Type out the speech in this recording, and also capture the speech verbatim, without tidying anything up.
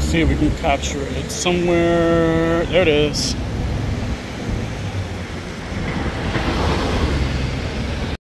see if we can capture it somewhere. There it is.